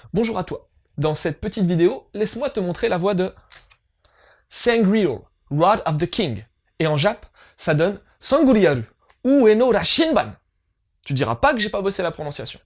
Bonjour à toi. Dans cette petite vidéo, laisse-moi te montrer la voix de Sangreal, Rod of the King. Et en Jap, ça donne Sanguriaru, Ue no Rashinban. Tu diras pas que j'ai pas bossé la prononciation.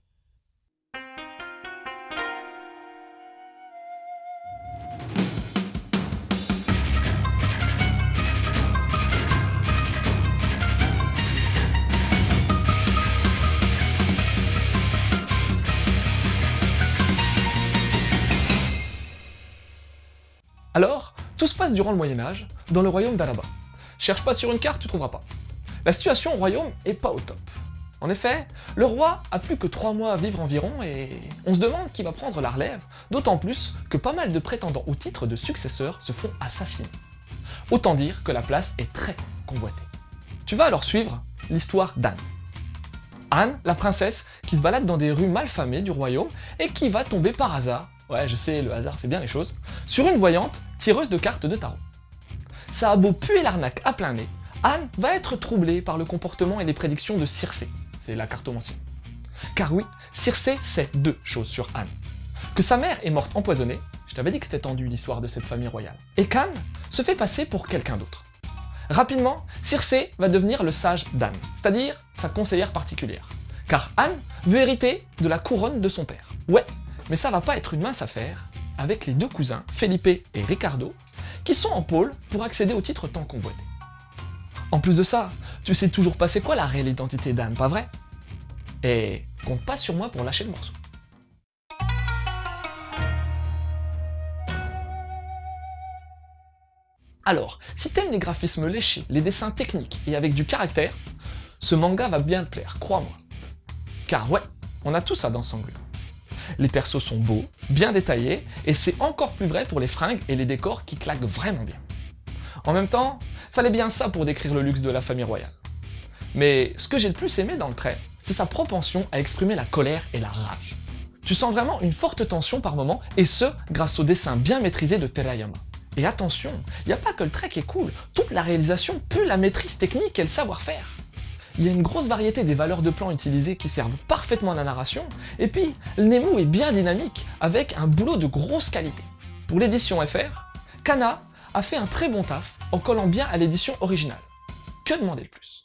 Alors, tout se passe durant le Moyen-Âge, dans le royaume d'Araba. Cherche pas sur une carte, tu trouveras pas. La situation au royaume est pas au top. En effet, le roi a plus que 3 mois à vivre environ et on se demande qui va prendre la relève, d'autant plus que pas mal de prétendants au titre de successeurs se font assassiner. Autant dire que la place est très convoitée. Tu vas alors suivre l'histoire d'Anne. Anne, la princesse, qui se balade dans des rues malfamées du royaume et qui va tomber par hasard, ouais je sais, le hasard fait bien les choses, sur une voyante tireuse de cartes de tarot. Ça a beau puer l'arnaque à plein nez, Anne va être troublée par le comportement et les prédictions de Circé, c'est la cartomancienne. Car oui, Circé sait 2 choses sur Anne. Que sa mère est morte empoisonnée, je t'avais dit que c'était tendu l'histoire de cette famille royale, et qu'Anne se fait passer pour quelqu'un d'autre. Rapidement, Circé va devenir le sage d'Anne, c'est-à-dire sa conseillère particulière. Car Anne veut hériter de la couronne de son père. Ouais, mais ça va pas être une mince affaire avec les 2 cousins, Felipe et Ricardo, qui sont en pôle pour accéder au titre tant convoité. En plus de ça, tu sais toujours pas c'est quoi la réelle identité d'Anne, pas vrai? Et compte pas sur moi pour lâcher le morceau. Alors, si t'aimes les graphismes léchés, les dessins techniques et avec du caractère, ce manga va bien te plaire, crois-moi. Car ouais, on a tout ça dans Sangreal. Les persos sont beaux, bien détaillés, et c'est encore plus vrai pour les fringues et les décors qui claquent vraiment bien. En même temps, fallait bien ça pour décrire le luxe de la famille royale. Mais ce que j'ai le plus aimé dans le trait, c'est sa propension à exprimer la colère et la rage. Tu sens vraiment une forte tension par moment, et ce, grâce au dessin bien maîtrisé de Terayama. Et attention, il n'y a pas que le trait qui est cool, toute la réalisation pue la maîtrise technique et le savoir-faire. Il y a une grosse variété des valeurs de plan utilisées qui servent parfaitement à la narration, et puis le Nemu est bien dynamique, avec un boulot de grosse qualité. Pour l'édition FR, Kana a fait un très bon taf en collant bien à l'édition originale. Que demander de plus?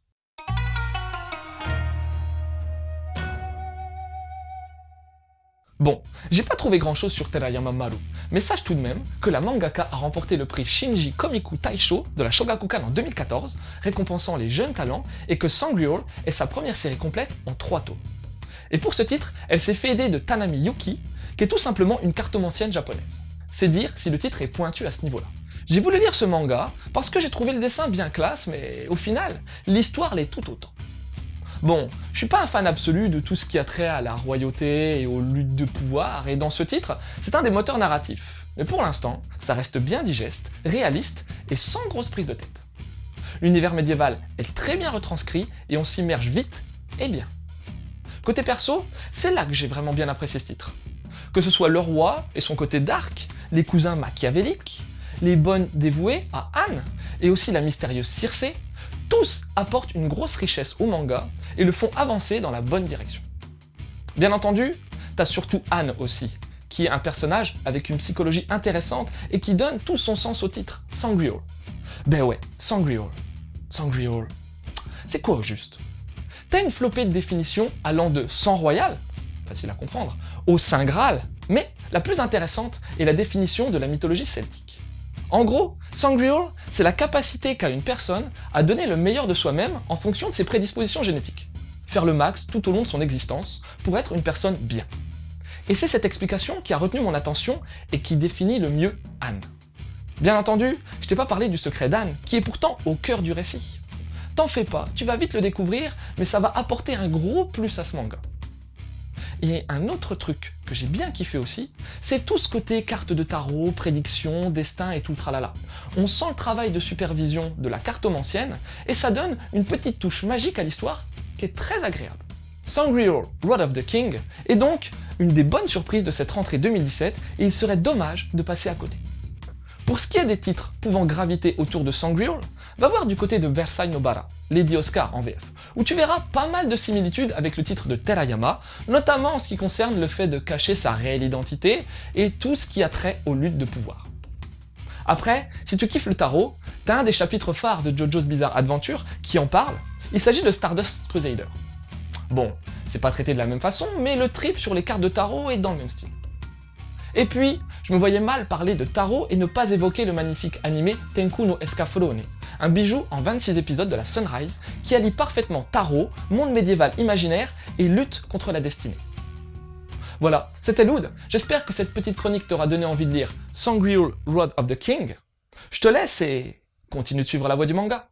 Bon, j'ai pas trouvé grand chose sur Terayama Maru, mais sache tout de même que la mangaka a remporté le prix Shinji Komiku Taisho de la Shogakukan en 2014, récompensant les jeunes talents, et que Sangreal est sa première série complète en 3 tomes. Et pour ce titre, elle s'est fait aider de Tanami Yuki, qui est tout simplement une cartomancienne japonaise. C'est dire si le titre est pointu à ce niveau-là. J'ai voulu lire ce manga parce que j'ai trouvé le dessin bien classe, mais au final, l'histoire l'est tout autant. Bon, je suis pas un fan absolu de tout ce qui a trait à la royauté et aux luttes de pouvoir, et dans ce titre, c'est un des moteurs narratifs. Mais pour l'instant, ça reste bien digeste, réaliste et sans grosse prise de tête. L'univers médiéval est très bien retranscrit et on s'immerge vite et bien. Côté perso, c'est là que j'ai vraiment bien apprécié ce titre. Que ce soit le roi et son côté dark, les cousins machiavéliques, les bonnes dévouées à Anne, et aussi la mystérieuse Circé, tous apportent une grosse richesse au manga et le font avancer dans la bonne direction. Bien entendu, t'as surtout Anne aussi, qui est un personnage avec une psychologie intéressante et qui donne tout son sens au titre, Sangreal. Ben ouais, Sangreal. Sangreal. C'est quoi au juste? T'as une flopée de définitions allant de sang royal, facile à comprendre, au Saint Graal, mais la plus intéressante est la définition de la mythologie celtique. En gros, Sangreal, c'est la capacité qu'a une personne à donner le meilleur de soi-même en fonction de ses prédispositions génétiques. Faire le max tout au long de son existence pour être une personne bien. Et c'est cette explication qui a retenu mon attention et qui définit le mieux Anne. Bien entendu, je t'ai pas parlé du secret d'Anne, qui est pourtant au cœur du récit. T'en fais pas, tu vas vite le découvrir, mais ça va apporter un gros plus à ce manga. Et un autre truc que j'ai bien kiffé aussi, c'est tout ce côté carte de tarot, prédiction, destin et tout le tralala. On sent le travail de supervision de la cartomancienne, et ça donne une petite touche magique à l'histoire qui est très agréable. Sangreal, Rod of the King est donc une des bonnes surprises de cette rentrée 2017, et il serait dommage de passer à côté. Pour ce qui est des titres pouvant graviter autour de Sangreal, va voir du côté de Versailles Nobara, Lady Oscar en VF, où tu verras pas mal de similitudes avec le titre de Terayama, notamment en ce qui concerne le fait de cacher sa réelle identité et tout ce qui a trait aux luttes de pouvoir. Après, si tu kiffes le tarot, t'as un des chapitres phares de JoJo's Bizarre Adventure qui en parle, il s'agit de Stardust Crusader. Bon, c'est pas traité de la même façon, mais le trip sur les cartes de tarot est dans le même style. Et puis, je me voyais mal parler de tarot et ne pas évoquer le magnifique animé Tenku no Escaflowne, un bijou en 26 épisodes de la Sunrise qui allie parfaitement tarot, monde médiéval imaginaire et lutte contre la destinée. Voilà, c'était Loud, j'espère que cette petite chronique t'aura donné envie de lire Sangreal Road of the King. Je te laisse et continue de suivre la voie du manga.